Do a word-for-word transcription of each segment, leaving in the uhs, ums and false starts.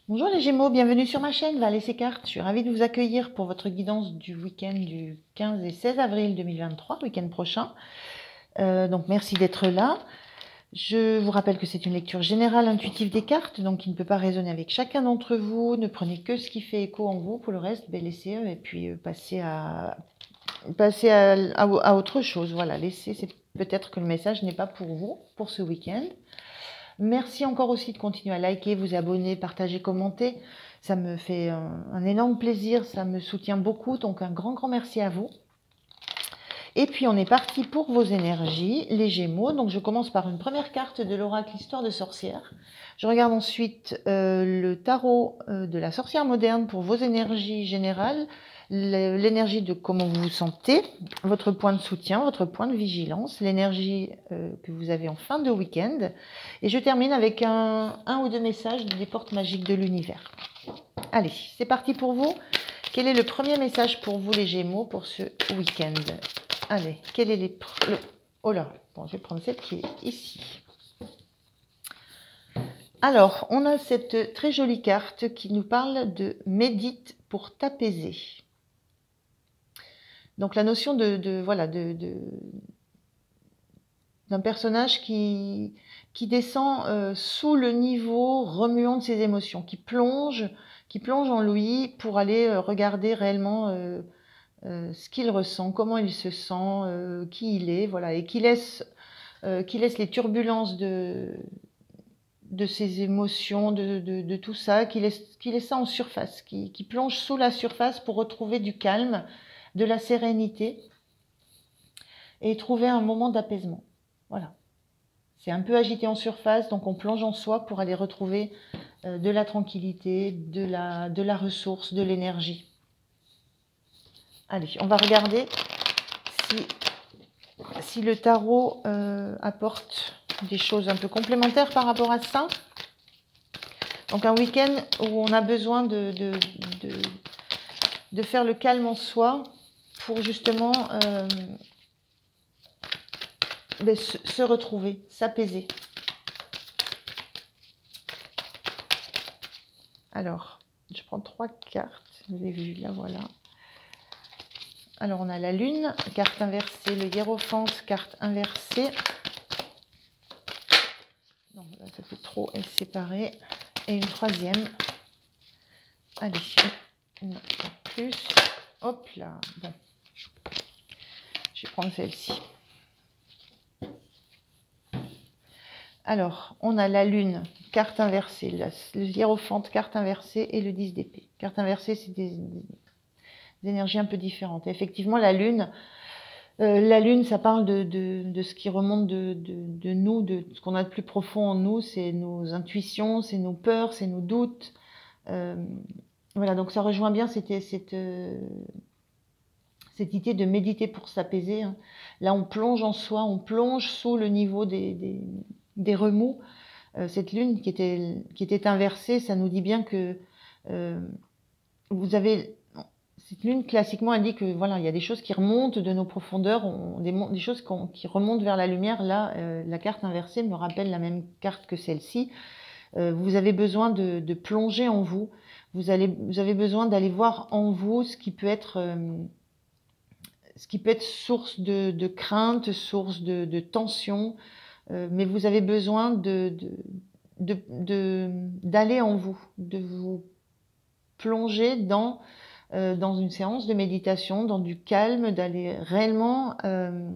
Bonjour les Gémeaux, bienvenue sur ma chaîne Val et ses cartes. Je suis ravie de vous accueillir pour votre guidance du week-end du quinze et seize avril deux mille vingt-trois, week-end prochain. Euh, donc merci d'être là. Je vous rappelle que c'est une lecture générale intuitive des cartes, donc qui ne peut pas résonner avec chacun d'entre vous. Ne prenez que ce qui fait écho en vous. Pour le reste, ben, laissez et puis euh, passez à passer à, à, à autre chose. Voilà, laissez. C'est peut-être que le message n'est pas pour vous pour ce week-end. Merci encore aussi de continuer à liker, vous abonner, partager, commenter. Ça me fait un, un énorme plaisir, ça me soutient beaucoup. Donc un grand, grand merci à vous. Et puis on est parti pour vos énergies, les Gémeaux. Donc je commence par une première carte de l'oracle Histoire de sorcière. Je regarde ensuite euh, le tarot euh, de la sorcière moderne pour vos énergies générales, l'énergie de comment vous vous sentez, votre point de soutien, votre point de vigilance, l'énergie euh, que vous avez en fin de week-end. Et je termine avec un, un ou deux messages des portes magiques de l'univers. Allez, c'est parti pour vous. Quel est le premier message pour vous les Gémeaux pour ce week-end? Allez, quel est les... Le... Oh là, bon, je vais prendre celle qui est ici. Alors, on a cette très jolie carte qui nous parle de « médite pour t'apaiser ». Donc, la notion de, de voilà, de, de, d'un personnage qui, qui descend euh, sous le niveau remuant de ses émotions, qui plonge, qui plonge en lui pour aller euh, regarder réellement... Euh, Euh, ce qu'il ressent, comment il se sent, euh, qui il est, voilà, et qui laisse, euh, qui laisse les turbulences de, de ses émotions, de, de, de tout ça, qui laisse, qui laisse ça en surface, qui, qui plonge sous la surface pour retrouver du calme, de la sérénité et trouver un moment d'apaisement. Voilà. C'est un peu agité en surface, donc on plonge en soi pour aller retrouver euh, de la tranquillité, de la, de la ressource, de l'énergie. Allez, on va regarder si, si le tarot euh, apporte des choses un peu complémentaires par rapport à ça. Donc un week-end où on a besoin de, de, de, de faire le calme en soi pour justement euh, ben, se, se retrouver, s'apaiser. Alors, je prends trois cartes, vous avez vu, là voilà. Alors, on a la Lune, carte inversée, le Hiérophante, carte inversée. Non, là, ça fait trop, elle séparée. Et une troisième. Allez, une plus. Hop là. Bon. Je vais prendre celle-ci. Alors, on a la Lune, carte inversée, la, le Hiérophante, carte inversée, et le dix d'épée. Carte inversée, c'est des, des, des énergies un peu différentes. Et effectivement, la Lune, euh, la Lune, ça parle de, de, de ce qui remonte de, de, de nous, de ce qu'on a de plus profond en nous, c'est nos intuitions, c'est nos peurs, c'est nos doutes. Euh, voilà, donc ça rejoint bien cette, cette, euh, cette idée de méditer pour s'apaiser. Hein. Là, on plonge en soi, on plonge sous le niveau des, des, des remous. Euh, cette lune qui était, qui était inversée, ça nous dit bien que euh, vous avez... Cette lune, classiquement, elle dit que voilà, il y a des choses qui remontent de nos profondeurs, on, des, des choses qu'on, qui remontent vers la lumière. Là, euh, la carte inversée me rappelle la même carte que celle-ci. Euh, vous avez besoin de, de plonger en vous. Vous, allez, vous avez besoin d'aller voir en vous ce qui peut être, euh, ce qui peut être source de, de crainte, source de, de tension. Euh, mais vous avez besoin de, de, de, de, d'aller en vous, de vous plonger dans, euh, dans une séance de méditation, dans du calme, d'aller réellement euh,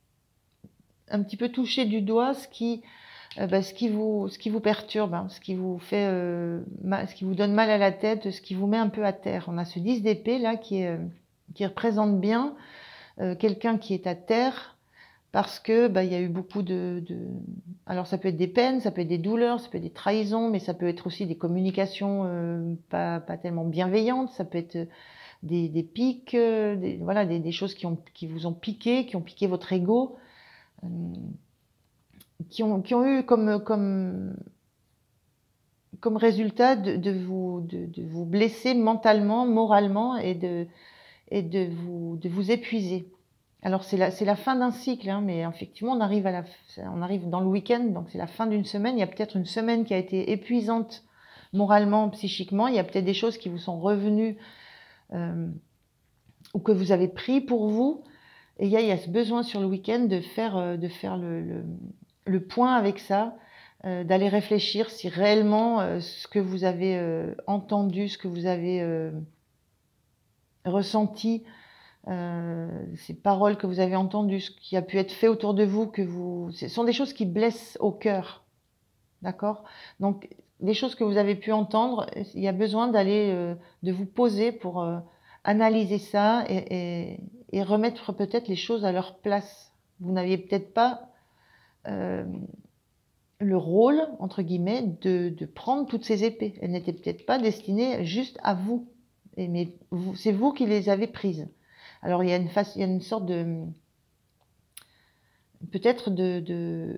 un petit peu toucher du doigt ce qui... Euh, bah, ce qui vous ce qui vous perturbe, hein, ce qui vous fait euh, mal, ce qui vous donne mal à la tête, ce qui vous met un peu à terre. On a ce dix d'épée là qui est qui représente bien euh, quelqu'un qui est à terre parce que bah, il y a eu beaucoup de, de alors ça peut être des peines, ça peut être des douleurs, ça peut être des trahisons, mais ça peut être aussi des communications euh, pas pas tellement bienveillantes, ça peut être des, des pics, euh, des, voilà des, des choses qui ont qui vous ont piqué, qui ont piqué votre ego. Euh, Qui ont, qui ont eu comme, comme, comme résultat de, de, vous, de, de vous blesser mentalement, moralement et de, et de, vous, de vous épuiser. Alors c'est la, c'est la fin d'un cycle, hein, mais effectivement on arrive, à la, on arrive dans le week-end, donc c'est la fin d'une semaine. Il y a peut-être une semaine qui a été épuisante moralement, psychiquement, il y a peut-être des choses qui vous sont revenues euh, ou que vous avez pris pour vous. Et il y a, il y a ce besoin sur le week-end de faire, euh, de faire le, le, le point avec ça, euh, d'aller réfléchir si réellement euh, ce que vous avez euh, entendu, ce que vous avez euh, ressenti, euh, ces paroles que vous avez entendues, ce qui a pu être fait autour de vous, que vous, ce sont des choses qui blessent au cœur. D'accord? Donc, les choses que vous avez pu entendre, il y a besoin d'aller, euh, de vous poser pour euh, analyser ça et, et, et remettre peut-être les choses à leur place. Vous n'aviez peut-être pas euh, le rôle, entre guillemets, de, de prendre toutes ces épées. Elles n'étaient peut-être pas destinées juste à vous. Et, mais vous, c'est vous qui les avez prises. Alors, il y a une, face, il y a une sorte de... peut-être de... de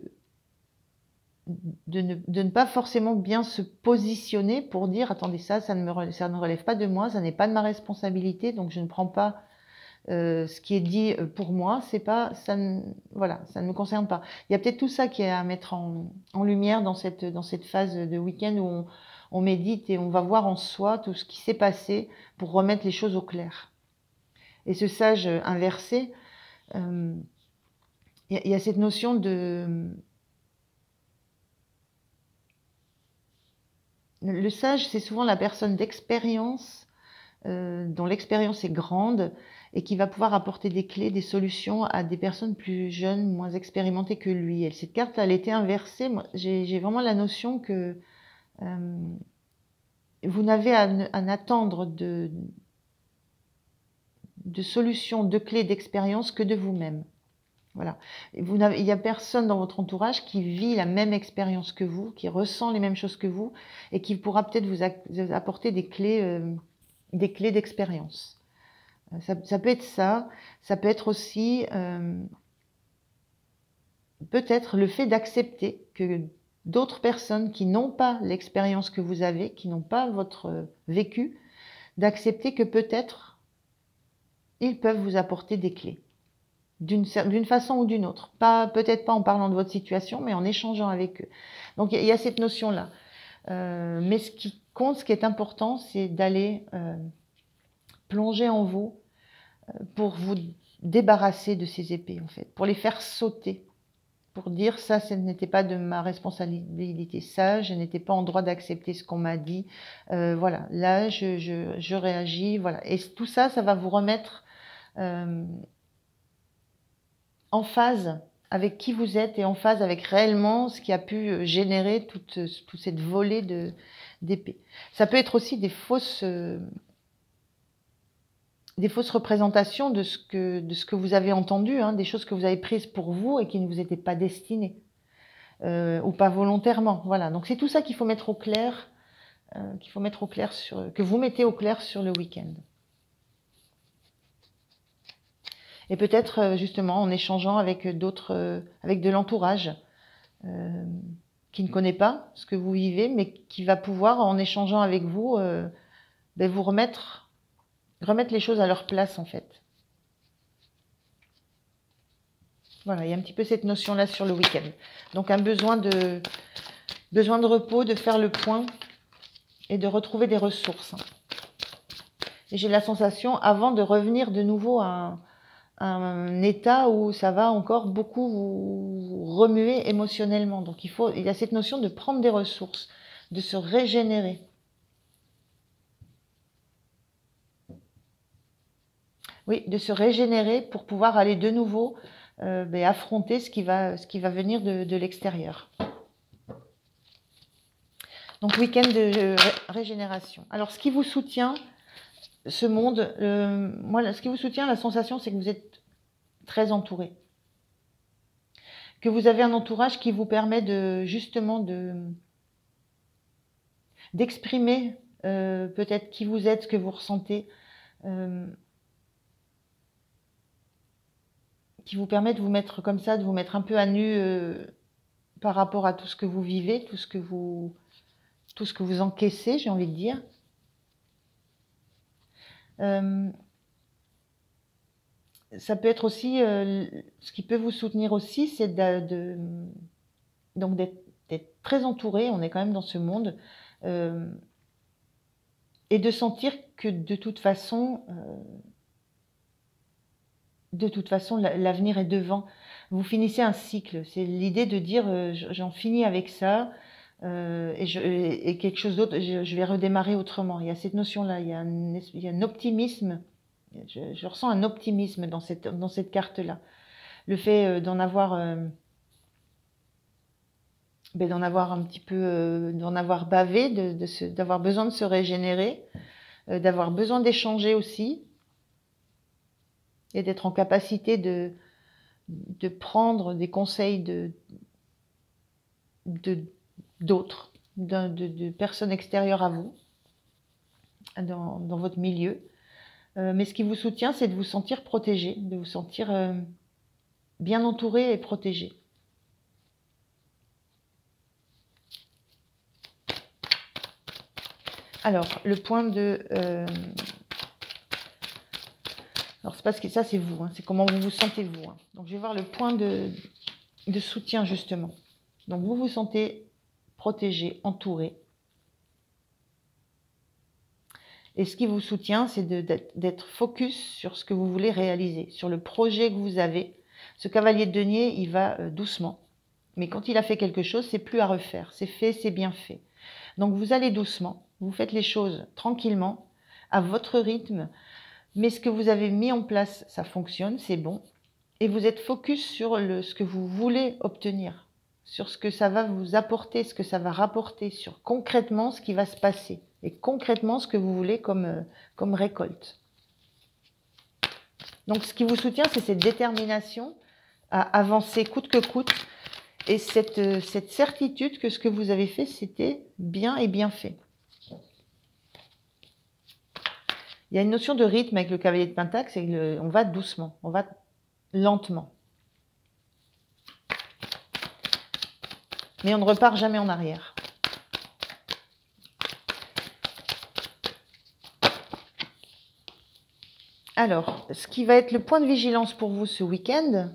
De ne, de ne pas forcément bien se positionner pour dire attendez, ça ça ne me relève, ça ne relève pas de moi, ça n'est pas de ma responsabilité, donc je ne prends pas euh, ce qui est dit pour moi, c'est pas ça ne, voilà, ça ne me concerne pas. Il y a peut-être tout ça qui est à mettre en, en lumière dans cette dans cette phase de week-end où on, on médite et on va voir en soi tout ce qui s'est passé pour remettre les choses au clair. Et ce sage inversé, euh, il y a, il y a cette notion de le sage, c'est souvent la personne d'expérience, euh, dont l'expérience est grande et qui va pouvoir apporter des clés, des solutions à des personnes plus jeunes, moins expérimentées que lui. Et cette carte, elle était inversée. Moi, j'ai, j'ai vraiment la notion que euh, vous n'avez à, à n'attendre de, de solutions, de clés, d'expérience que de vous-même. Voilà. Vous n'avez, il n'y a personne dans votre entourage qui vit la même expérience que vous, qui ressent les mêmes choses que vous et qui pourra peut-être vous, a, vous apporter des clés, euh, des clés d'expérience. Ça, ça peut être ça. Ça peut être aussi euh, peut-être le fait d'accepter que d'autres personnes qui n'ont pas l'expérience que vous avez, qui n'ont pas votre vécu, d'accepter que peut-être ils peuvent vous apporter des clés. D'une d'une façon ou d'une autre. Pas, peut-être pas en parlant de votre situation, mais en échangeant avec eux. Donc il y, y a cette notion-là. Euh, mais ce qui compte, ce qui est important, c'est d'aller euh, plonger en vous euh, pour vous débarrasser de ces épées, en fait, pour les faire sauter, pour dire ça, ce n'était pas de ma responsabilité, ça, je n'étais pas en droit d'accepter ce qu'on m'a dit. Euh, voilà, là, je, je, je réagis, voilà. Et tout ça, ça va vous remettre euh, en phase avec qui vous êtes et en phase avec réellement ce qui a pu générer toute, toute cette volée de, d'épées. Ça peut être aussi des fausses, euh, des fausses représentations de ce que, de ce que vous avez entendu, hein, des choses que vous avez prises pour vous et qui ne vous étaient pas destinées, euh, ou pas volontairement. Voilà. Donc c'est tout ça qu'il faut mettre au clair, euh, qu'il faut mettre au clair sur, que vous mettez au clair sur le week-end. Et peut-être justement en échangeant avec d'autres, avec de l'entourage euh, qui ne connaît pas ce que vous vivez, mais qui va pouvoir, en échangeant avec vous, euh, ben vous remettre, remettre les choses à leur place en fait. Voilà, il y a un petit peu cette notion-là sur le week-end. Donc un besoin de, besoin de repos, de faire le point et de retrouver des ressources. Et j'ai la sensation, avant de revenir de nouveau à un un état où ça va encore beaucoup vous remuer émotionnellement. Donc il faut, il y a cette notion de prendre des ressources, de se régénérer. Oui, de se régénérer pour pouvoir aller de nouveau euh, ben, affronter ce qui va, ce qui va venir de, de l'extérieur. Donc week-end de ré régénération. Alors ce qui vous soutient, ce monde, euh, moi, ce qui vous soutient, la sensation, c'est que vous êtes très entouré. Que vous avez un entourage qui vous permet de, justement, de, d'exprimer euh, peut-être qui vous êtes, ce que vous ressentez, euh, qui vous permet de vous mettre comme ça, de vous mettre un peu à nu euh, par rapport à tout ce que vous vivez, tout ce que vous, tout ce que vous encaissez, j'ai envie de dire. Euh, ça peut être aussi, euh, ce qui peut vous soutenir aussi, c'est de, de, donc d'être, d'être très entouré, on est quand même dans ce monde, euh, et de sentir que de toute façon, euh, de toute façon, l'avenir est devant. Vous finissez un cycle. C'est l'idée de dire, euh, j'en finis avec ça, euh, et, je, et quelque chose d'autre, je, je vais redémarrer autrement. Il y a cette notion-là, il y a un, il y a un optimisme. Je, je ressens un optimisme dans cette, dans cette carte-là. Le fait euh, d'en avoir, euh, ben, d'en avoir un petit peu, euh, d'en avoir bavé, de, de d'avoir besoin de se régénérer, euh, d'avoir besoin d'échanger aussi, et d'être en capacité de, de prendre des conseils de, de, d'autres, de, de, de personnes extérieures à vous, dans, dans votre milieu. Euh, mais ce qui vous soutient, c'est de vous sentir protégé, de vous sentir euh, bien entouré et protégé. Alors, le point de... Euh, alors, c'est parce que ça, c'est vous, hein, c'est comment vous vous sentez vous. Hein. Donc, je vais voir le point de, de soutien, justement. Donc, vous vous sentez protégé, entouré. Et ce qui vous soutient, c'est d'être focus sur ce que vous voulez réaliser, sur le projet que vous avez. Ce cavalier de denier, il va euh, doucement. Mais quand il a fait quelque chose, c'est plus à refaire. C'est fait, c'est bien fait. Donc, vous allez doucement. Vous faites les choses tranquillement, à votre rythme. Mais ce que vous avez mis en place, ça fonctionne, c'est bon. Et vous êtes focus sur le, ce que vous voulez obtenir, sur ce que ça va vous apporter, ce que ça va rapporter, sur concrètement ce qui va se passer. Et concrètement ce que vous voulez comme, euh, comme récolte. Donc ce qui vous soutient, c'est cette détermination à avancer coûte que coûte. Et cette, euh, cette certitude que ce que vous avez fait, c'était bien et bien fait. Il y a une notion de rythme avec le cavalier de Pentacle, c'est qu'on va doucement, on va lentement. Mais on ne repart jamais en arrière. Alors, ce qui va être le point de vigilance pour vous ce week-end,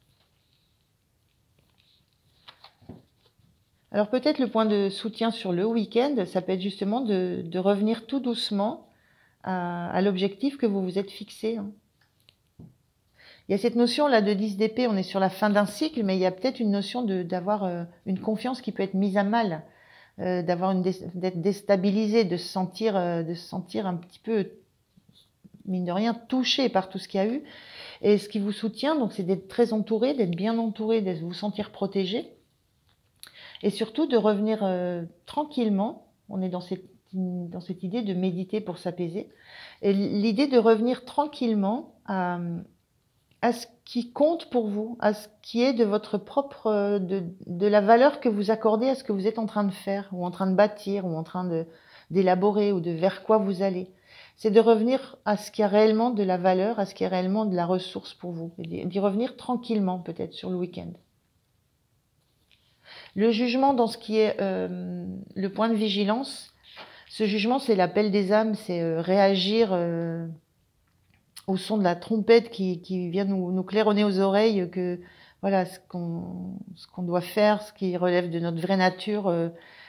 alors peut-être le point de soutien sur le week-end, ça peut être justement de, de revenir tout doucement à, à l'objectif que vous vous êtes fixé. Hein. Il y a cette notion là de dix d'épée, on est sur la fin d'un cycle, mais il y a peut-être une notion d'avoir euh, une confiance qui peut être mise à mal, euh, d'avoir une d'être déstabilisé, de se sentir, euh, de se sentir un petit peu, mine de rien, touché par tout ce qu'il y a eu. Et ce qui vous soutient, donc, c'est d'être très entouré, d'être bien entouré, de vous sentir protégé, et surtout de revenir euh, tranquillement. On est dans cette dans cette idée de méditer pour s'apaiser, et l'idée de revenir tranquillement à à ce qui compte pour vous, à ce qui est de votre propre, de, de la valeur que vous accordez à ce que vous êtes en train de faire, ou en train de bâtir, ou en train de d'élaborer, ou de vers quoi vous allez. C'est de revenir à ce qui a réellement de la valeur, à ce qui est réellement de la ressource pour vous, et d'y revenir tranquillement peut-être sur le week-end. Le jugement dans ce qui est euh, le point de vigilance, ce jugement c'est l'appel des âmes, c'est euh, réagir... Euh, au son de la trompette qui, qui vient nous, nous claironner aux oreilles que voilà ce qu'on ce qu'on doit faire, ce qui relève de notre vraie nature, euh,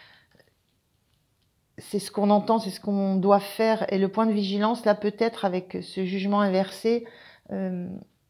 c'est ce qu'on entend, c'est ce qu'on doit faire. Et le point de vigilance, là, peut-être avec ce jugement inversé, euh,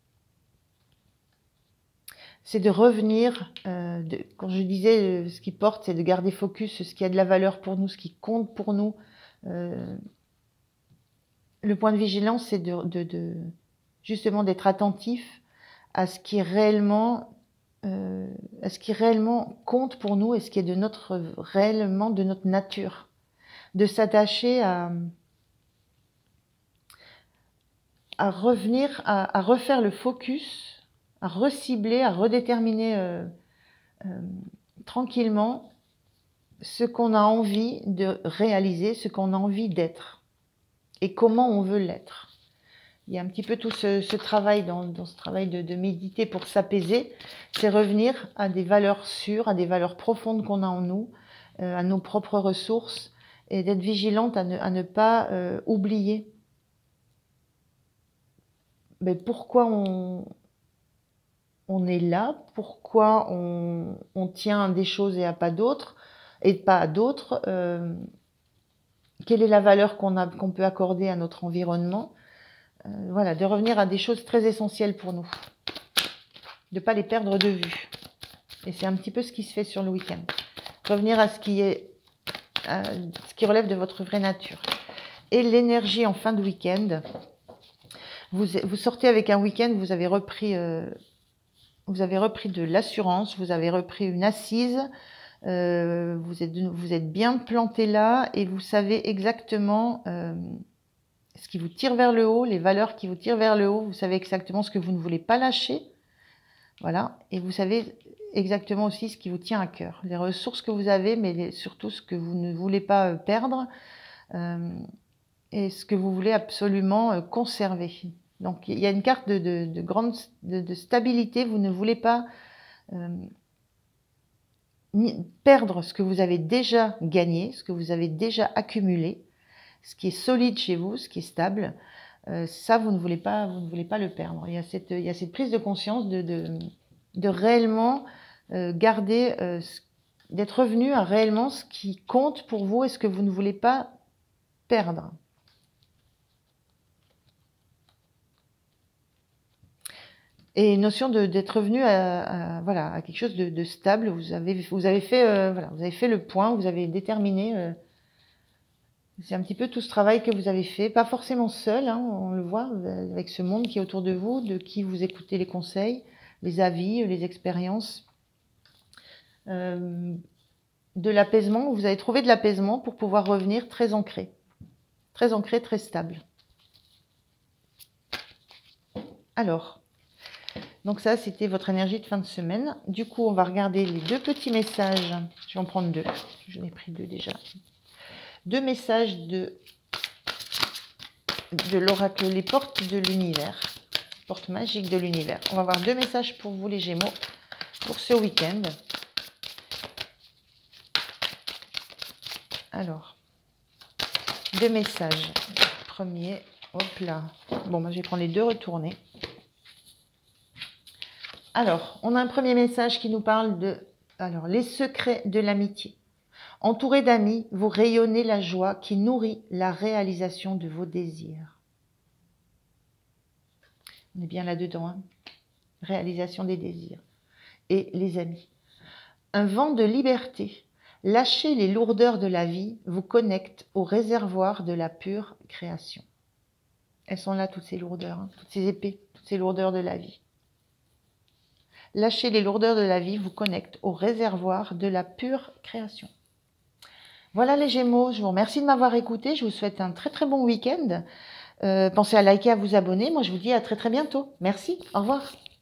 c'est de revenir, euh, de, quand je disais euh, ce qui porte, c'est de garder focus sur ce qui a de la valeur pour nous, ce qui compte pour nous. Euh, le point de vigilance, c'est de, de, de justement d'être attentif à ce qui réellement, euh, à ce qui réellement compte pour nous et ce qui est de notre réellement de notre nature, de s'attacher à à revenir, à, à refaire le focus, à recibler, à redéterminer euh, euh, tranquillement ce qu'on a envie de réaliser, ce qu'on a envie d'être et comment on veut l'être. Il y a un petit peu tout ce, ce travail, dans, dans ce travail de, de méditer pour s'apaiser, c'est revenir à des valeurs sûres, à des valeurs profondes qu'on a en nous, euh, à nos propres ressources, et d'être vigilante à ne, à ne pas euh, oublier mais pourquoi on, on est là, pourquoi on, on tient à des choses et à pas d'autres, et pas à d'autres. Euh, quelle est la valeur qu'on a, qu'on peut accorder à notre environnement. Euh, voilà, de revenir à des choses très essentielles pour nous. De ne pas les perdre de vue. Et c'est un petit peu ce qui se fait sur le week-end. Revenir à ce qui est, à ce qui relève de votre vraie nature. Et l'énergie en fin de week-end. Vous, vous sortez avec un week-end, vous avez repris, euh, vous avez repris de l'assurance, vous avez repris une assise, euh, vous, êtes, vous êtes bien planté là et vous savez exactement euh, ce qui vous tire vers le haut, les valeurs qui vous tirent vers le haut, vous savez exactement ce que vous ne voulez pas lâcher. Voilà, et vous savez exactement aussi ce qui vous tient à cœur, les ressources que vous avez, mais les, surtout ce que vous ne voulez pas euh, perdre. Euh, et ce que vous voulez absolument euh, conserver. Donc, il y a une carte de, de, de grande de, de stabilité. Vous ne voulez pas euh, ni perdre ce que vous avez déjà gagné, ce que vous avez déjà accumulé, ce qui est solide chez vous, ce qui est stable. Euh, ça, vous ne voulez pas, vous ne voulez pas le perdre. Il y a cette, il y a cette prise de conscience de, de, de réellement euh, garder, euh, d'être revenu à réellement ce qui compte pour vous et ce que vous ne voulez pas perdre. Et une notion d'être revenu à, à, voilà, à quelque chose de, de stable. Vous avez, vous, avez fait, euh, voilà, vous avez fait le point, vous avez déterminé. Euh, c'est un petit peu tout ce travail que vous avez fait. Pas forcément seul, hein, on le voit, avec ce monde qui est autour de vous, de qui vous écoutez les conseils, les avis, les expériences. Euh, de l'apaisement, vous avez trouvé de l'apaisement pour pouvoir revenir très ancré. Très ancré, très stable. Alors... Donc ça, c'était votre énergie de fin de semaine. Du coup, on va regarder les deux petits messages. Je vais en prendre deux. J'en ai pris deux déjà. Deux messages de, de l'oracle, les portes de l'univers. Portes magiques de l'univers. On va avoir deux messages pour vous, les Gémeaux, pour ce week-end. Alors, deux messages. Premier, hop là. Bon, moi, je vais prendre les deux retournés. Alors, on a un premier message qui nous parle de alors, les secrets de l'amitié. Entouré d'amis, vous rayonnez la joie qui nourrit la réalisation de vos désirs. On est bien là-dedans, hein? Réalisation des désirs. Et les amis. Un vent de liberté. Lâchez les lourdeurs de la vie, vous connecte au réservoir de la pure création. Elles sont là, toutes ces lourdeurs, hein, toutes ces épées, toutes ces lourdeurs de la vie. Lâchez les lourdeurs de la vie, vous connecte au réservoir de la pure création. Voilà les Gémeaux, je vous remercie de m'avoir écouté. Je vous souhaite un très très bon week-end. Euh, pensez à liker, à vous abonner. Moi, je vous dis à très très bientôt. Merci, au revoir.